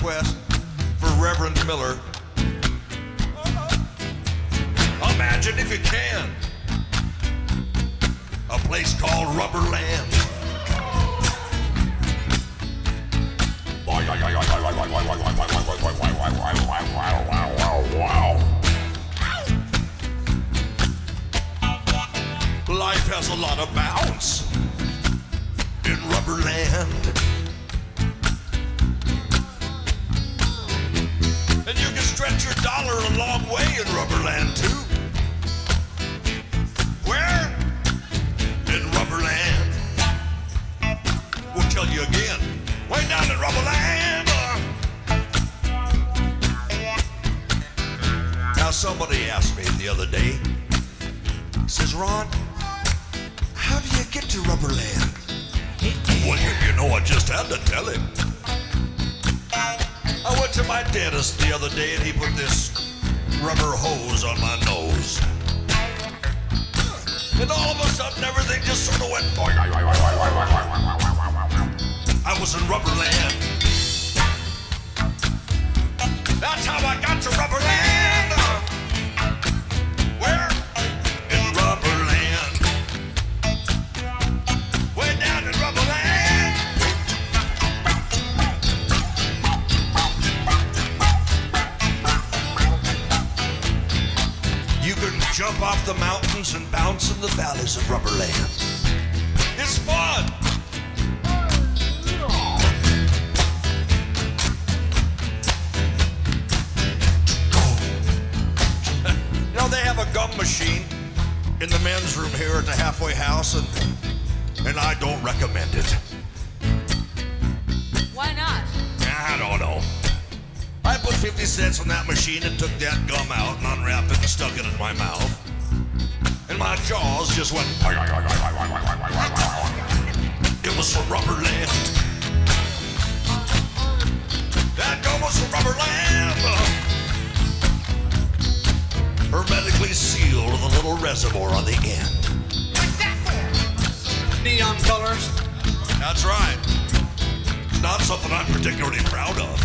request for Reverend Miller. Imagine if you can. A place called Rubberland. Life has a lot of bounce in Rubberland. And you can stretch your dollar a long way in Rubberland too. Where? In Rubberland. We'll tell you again. Way down in Rubberland. Now somebody asked me the other day, says, Ron, how do you get to Rubberland? Well, you know, I just had to tell him. I went to my dentist the other day and he put this rubber hose on my nose. And all of a sudden everything just sort of went. I was in Rubberland. That's how I got to Rubberland. Where? In Rubberland. Way down in Rubberland. You can jump off the mountains and bounce in the valleys of Rubberland. It's fun. You know, they have a gum machine in the men's room here at the halfway house, and I don't recommend it. Why not? I don't know. I put 50 cents on that machine and took that gum out and unwrapped it and stuck it in my mouth. And my jaws just went. It was from Rubberland. That gum was from Rubberland. Hermetically sealed with a little reservoir on the end. Neon colors. That's right. Not something I'm particularly proud of.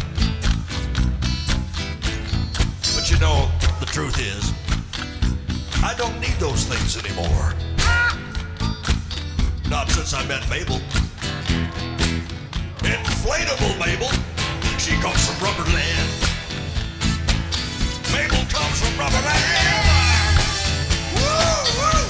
But you know, the truth is, I don't need those things anymore. Not since I met Mabel. Inflatable Mabel. She comes from Rubberland. Mabel comes from Rubberland. Woo, woo.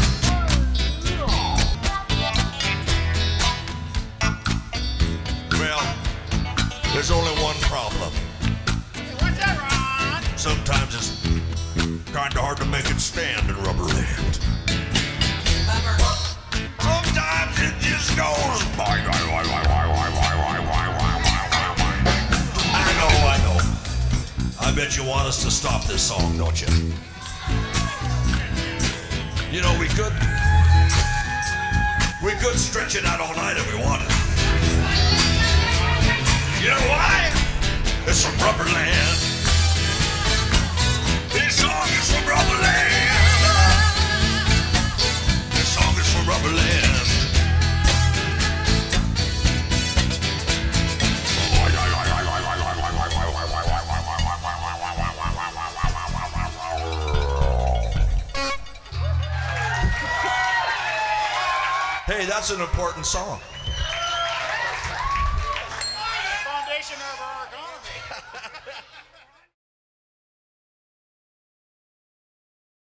Well, there's only one problem. What's that, Ron? Sometimes it's kind of hard to make it stand in Rubberland. Sometimes it just goes. I know. I bet you want us to stop this song, don't you? You know, we could stretch it out all night if we wanted. You know why? It's from Rubberland. This song is from Rubberland. This song is from Rubberland. Hey, that's an important song. Foundation of our economy.